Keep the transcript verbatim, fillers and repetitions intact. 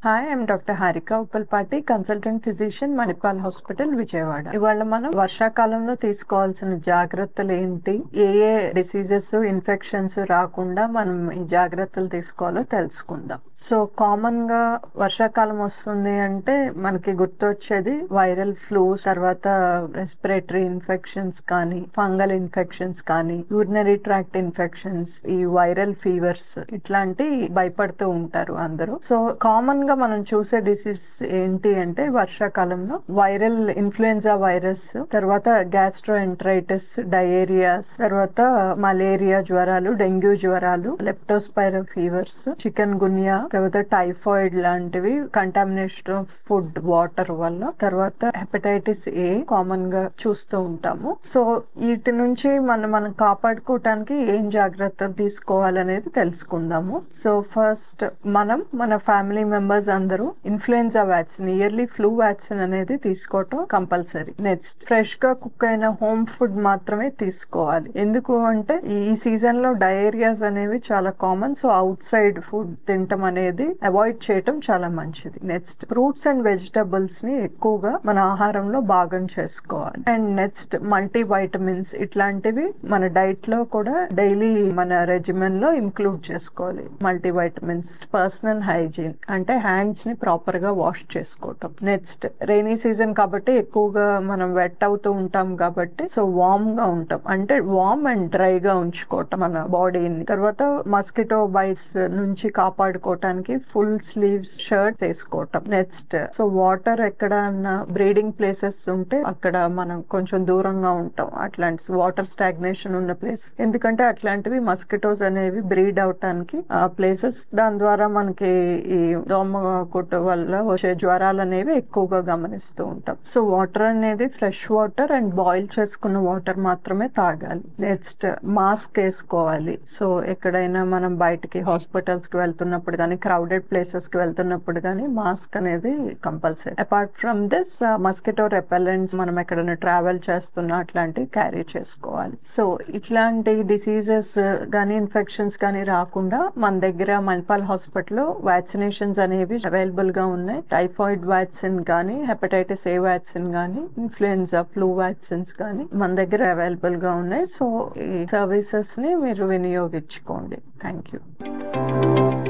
Hi, I'm doctor Harika Uppalapati, consultant physician, Manipal hospital, Vijayawada. ఇవాళ మనం వర్షాకాలంలో తీసుకోవాల్సిన జాగ్రత్తలు ఏంటి, ఏ ఏ డిసీజెస్ ఇన్ఫెక్షన్స్ రాకుండా మనం ఈ జాగ్రత్తలు తీసుకోవాలో తెలుసుకుందాం. సో కామన్ గా వర్షాకాలం వస్తుంది అంటే మనకి గుర్తొచ్చేది వైరల్ ఫ్లూ, తర్వాత రెస్పిరేటరీ ఇన్ఫెక్షన్స్ కానీ, ఫంగల్ ఇన్ఫెక్షన్స్ కానీ, యూరినరీ ట్రాక్ట్ ఇన్ఫెక్షన్స్, ఈ వైరల్ ఫీవర్స్, ఇట్లాంటి భయపడుతూ ఉంటారు అందరూ. సో కామన్ గా మనం చూసే డిసీజ్ ఏంటి అంటే వర్షాకాలంలో వైరల్ ఇన్ఫ్లుయెన్జా వైరస్, తర్వాత గ్యాస్ట్రోఎంటరైటిస్, డయేరియాస్, తర్వాత మలేరియా జ్వరాలు, డెంగ్యూ జ్వరాలు, లెప్టోస్పైరా ఫీవర్స్, చికెన్ గున్యా, తర్వాత టైఫాయిడ్ లాంటివి కంటామినేషన్ ఆఫ్ ఫుడ్, వాటర్ వల్ల, తర్వాత హెపటైటిస్ ఏ కామన్ గా చూస్తూ ఉంటాము. సో వీటి నుంచి మనం మనం కాపాడుకోవటానికి ఏం జాగ్రత్తలు తీసుకోవాలనేది తెలుసుకుందాము. సో ఫస్ట్ మనం మన ఫ్యామిలీ మెంబర్స్ అందరూ influenza vaccine, yearly flu vaccine అనేది తీసుకోవటం కంపల్సరీ. నెక్స్ట్ ఫ్రెష్ గా కుక్ అయిన హోమ్ ఫుడ్ మాత్రమే తీసుకోవాలి. ఎందుకు అంటే ఈ సీజన్ లో డయేరియాస్ అనేవి చాలా common. So outside food తినటం అనేది అవాయిడ్ చేయటం చాలా మంచిది. నెక్స్ట్ ఫ్రూట్స్ అండ్ వెజిటబుల్స్ ని ఎక్కువగా మన ఆహారంలో భాగం చేసుకోవాలి. అండ్ నెక్స్ట్ మల్టీ వైటమిన్స్ ఇట్లాంటివి మన డైట్ లో కూడా డైలీ మన రెజిమెన్ లో ఇంక్లూడ్ చేసుకోవాలి. మల్టీ వైటమిన్స్, పర్సనల్ హైజీన్ అంటే హ్యాండ్స్ ని ప్రాపర్ గా వాష్ చేసుకోవటం. నెక్స్ట్ రైనీ సీజన్ కాబట్టి ఎక్కువగా మనం వెట్ అవుతూ ఉంటాం కాబట్టి సో వార్మ్ గా ఉంటాం, అంటే వార్మ్ అండ్ డ్రై గా ఉంచుకోవటం మన బాడీని. తర్వాత మస్కిటో బైట్స్ నుంచి కాపాడుకోవటానికి ఫుల్ స్లీవ్స్ షర్ట్ వేసుకోవటం. నెక్స్ట్ సో వాటర్ ఎక్కడన్నా బ్రీడింగ్ ప్లేసెస్ ఉంటే అక్కడ మనం కొంచెం దూరంగా ఉంటాం, అట్లాంటి వాటర్ స్టాగ్నేషన్ ఉన్న ప్లేస్. ఎందుకంటే అట్లాంటివి మస్కిటోస్ అనేవి బ్రీడ్ అవటానికి ఆ ప్లేసెస్. దాని ద్వారా మనకి ఈ దోమ కుట్టు వల్ల వచ్చే జ్వరాలు అనేవి ఎక్కువగా గమనిస్తూ ఉంటాం. సో వాటర్ అనేది ఫ్రెష్ వాటర్ అండ్ బాయిల్ చేసుకున్న వాటర్ మాత్రమే తాగాలి. నెక్స్ట్ మాస్క్ వేసుకోవాలి. సో ఎక్కడైనా మనం బయటికి హాస్పిటల్స్ కి వెళ్తున్నప్పుడు కానీ, క్రౌడెడ్ ప్లేసెస్ కి వెళ్తున్నప్పుడు కానీ మాస్క్ అనేది compulsory. Apart from this mosquito repellents మనం ఎక్కడైనా ట్రావెల్ చేస్తున్నా అట్లాంటివి క్యారీ చేసుకోవాలి. సో ఇట్లాంటి డిసీజెస్ కానీ ఇన్ఫెక్షన్స్ కానీ రాకుండా మన దగ్గర మణిపాల్ హాస్పిటల్లో వ్యాక్సినేషన్స్ అనేవి అవైలబుల్ గా ఉన్నాయి. టైఫాయిడ్ వ్యాక్సిన్ కానీ, హెపటైటిస్ ఏ వ్యాక్సిన్ కానీ, ఇన్ఫ్లుయెన్జా ఫ్లూ వ్యాక్సిన్స్ కానీ మన దగ్గర అవైలబుల్ గా ఉన్నాయి. సో ఈ సర్వీసెస్ ని మీరు వినియోగించుకోండి. Thank you.